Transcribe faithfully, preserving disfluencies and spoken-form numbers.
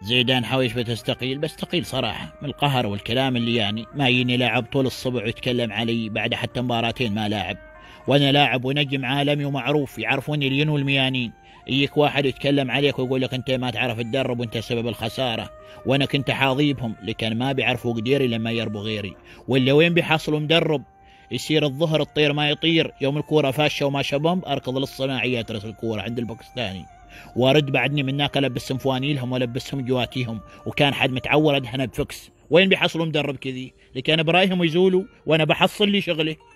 زيدان حويش بتستقيل، بستقيل صراحة من القهر والكلام اللي يعني ما يجيني لاعب طول الصبح ويتكلم علي بعد حتى مباراتين ما لاعب، وانا لاعب ونجم عالمي ومعروف يعرفوني الين والميانين. يجيك واحد يتكلم عليك ويقول لك انت ما تعرف تدرب وانت سبب الخسارة، وانا كنت حاضيبهم لكن ما بيعرفوا قديري لما يربوا غيري. ولا وين بيحصلوا مدرب يصير الظهر الطير ما يطير، يوم الكورة فاشة وما شبم اركض للصناعيات رأس الكورة عند الباكستاني، وارد بعدني من هناك البسهم فوانيلهم والبسهم جواتيهم، وكان حد متعور ادهنه بفكس. وين بيحصلوا مدرب كذي؟ اللي كان برايهم يزولوا وانا بحصل لي شغله.